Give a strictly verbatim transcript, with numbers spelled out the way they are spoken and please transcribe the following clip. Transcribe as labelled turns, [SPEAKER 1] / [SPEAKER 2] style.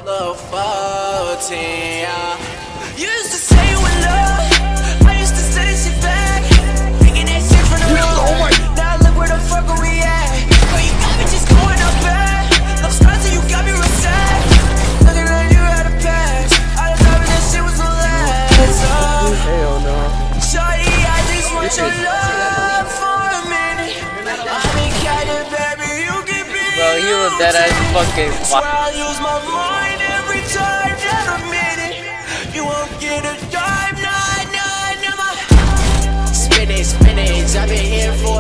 [SPEAKER 1] Little fourteen, yeah. You used to say you in love, I used to say that shit back, making that shit from the road. Now look where the fuck are we at? Girl, you got me just going up bad. Love scars and you got me real sad. Looking like you had a past. I just thought that shit was the last. Oh,
[SPEAKER 2] hell no.
[SPEAKER 1] Shorty, I just want your love for a minute. I've been counting, baby, you can be.
[SPEAKER 2] Bro, he was dead as fucking
[SPEAKER 1] fuck. I lose my mind every time that I'm in it. You won't get a dime, nah, nah, nah. Spinach, spinach, I've been here for